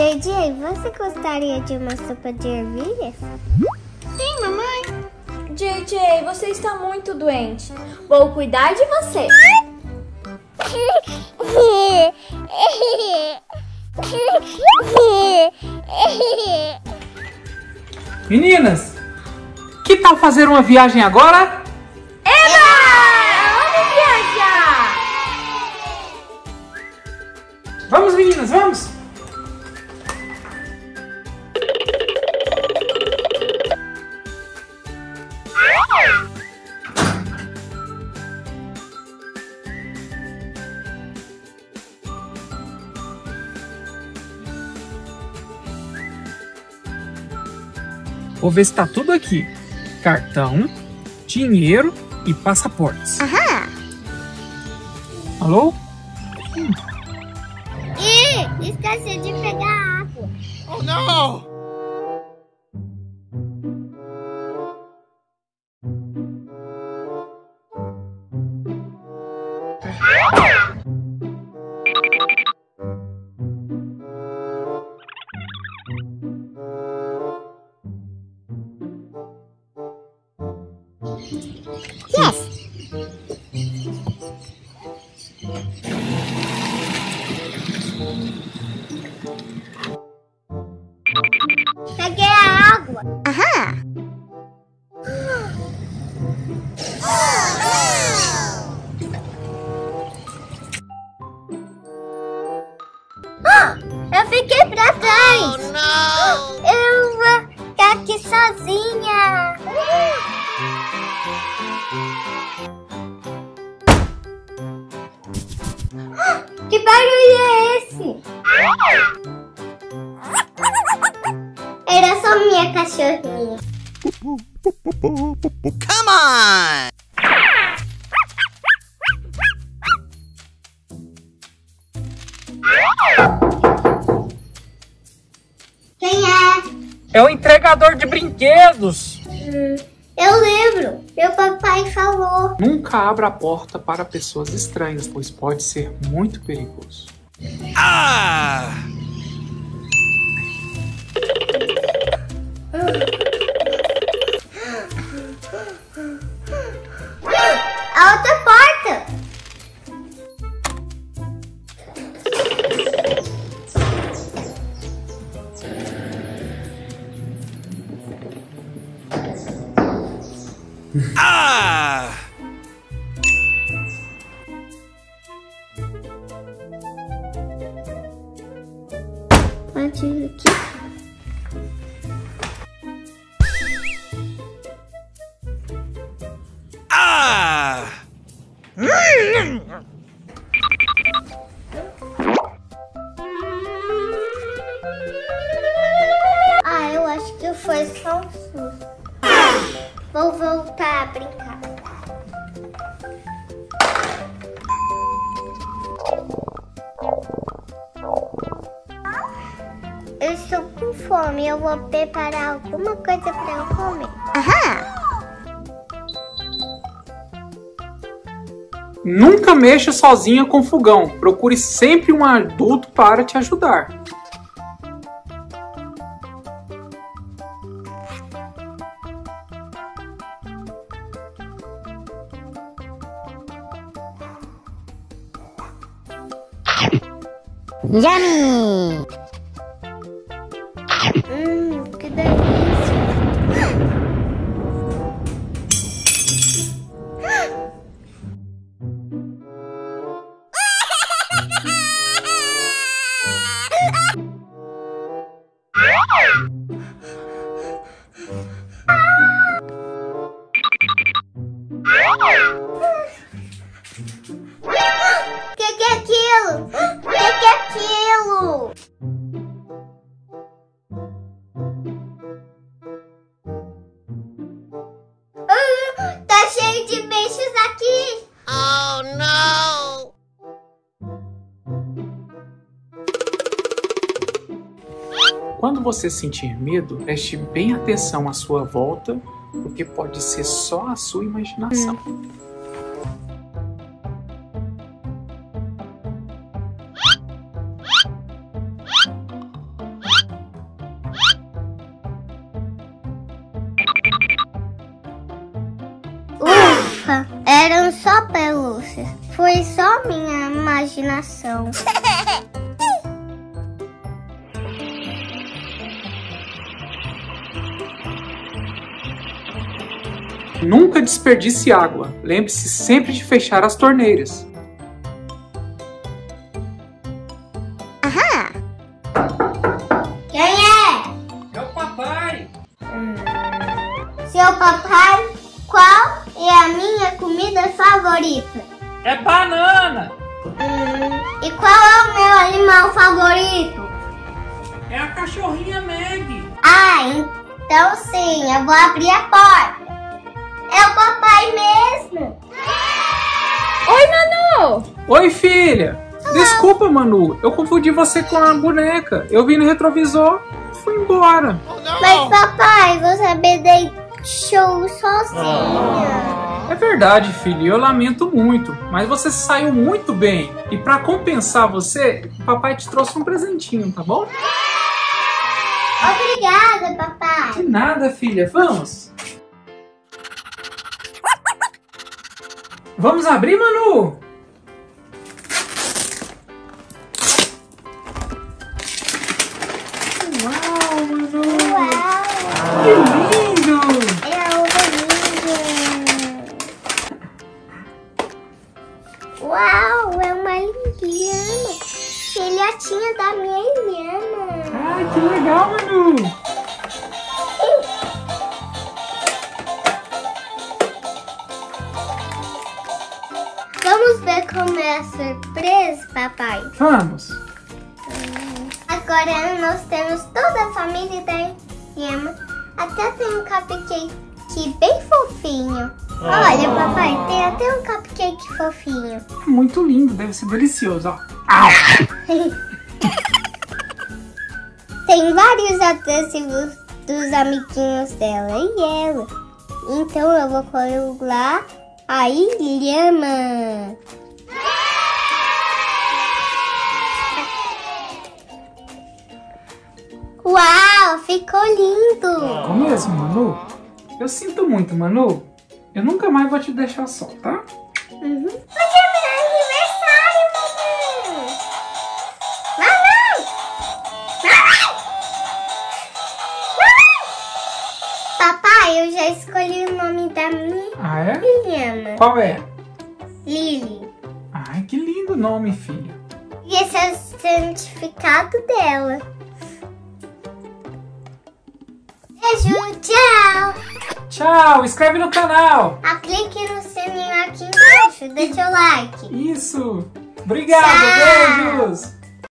JJ, você gostaria de uma sopa de ervilhas? Sim, mamãe. JJ, você está muito doente. Vou cuidar de você. Meninas, que tal fazer uma viagem agora? Eba! Vamos viajar! Vamos, meninas, vamos! Vou ver se tá tudo aqui. Cartão, dinheiro e passaportes. Aham. Alô? Ih, esqueci de pegar água. Oh, não! Yes. Peguei a água. Aham. Eu fiquei pra trás. Oh, não! Eu vou ficar aqui sozinha. Que barulho é esse? Era só minha cachorrinha. Come on! Quem é? É o entregador de brinquedos. Eu lembro. Meu papai falou. Nunca abra a porta para pessoas estranhas, pois pode ser muito perigoso. Ah! A outra porta. Ah! Pode ir aqui. Ah! Ah, eu acho que foi só um susto. Vou voltar a brincar. Eu estou com fome. Eu vou preparar alguma coisa para eu comer. Aham. Nunca mexa sozinha com fogão. Procure sempre um adulto para te ajudar. Yummy! Que delícia! Que é aquilo? Que é aquilo? Tá cheio de bichos aqui. Oh, não! Quando você sentir medo, preste bem atenção à sua volta, porque pode ser só a sua imaginação. Eram só pelúcias. Foi só minha imaginação. Nunca desperdice água. Lembre-se sempre de fechar as torneiras. Quem é? É o papai. Seu papai, qual é a minha comida favorita? É banana. E qual é o meu animal favorito? É a cachorrinha Meg. Ah, então sim, eu vou abrir a porta. É o papai mesmo. Oi, Manu! Oi, filha. Desculpa, Manu. Eu confundi você com a boneca. Eu vi no retrovisor e fui embora. Mas papai, você me deixou sozinha. É verdade, filho. Eu lamento muito. Mas você saiu muito bem. E pra compensar você, o papai te trouxe um presentinho, tá bom? Obrigada, papai. De nada, filha. Vamos. Vamos abrir, Manu? Uau, Manu! Uau, Que lindo! é algo lindo. Uau, é uma lhama. Filhotinha da minha lhama. Ai, que legal, Manu! Vamos ver como é a surpresa, papai. Vamos! Agora nós temos toda a família da lhama. Até tem um cupcake bem fofinho. Olha, papai, tem até um cupcake fofinho. Muito lindo, deve ser delicioso, ó. Tem vários adesivos dos amiguinhos dela e ela. Então eu vou colar a lhama. Uau, ficou lindo. Ficou mesmo, Manu? Eu sinto muito, Manu. Eu nunca mais vou te deixar só, tá? Hoje é meu aniversário, mamãe. Mamãe! Mamãe! Mamãe! Papai, eu já escolhi o nome da minha Ah, é? lhama. Qual é? Lily. Ai, que lindo nome, filha. E esse é o certificado dela. Beijo, tchau! Tchau, inscreve no canal. Aplique no sininho aqui embaixo, deixa o like. Isso. Obrigado, Tchau. beijos.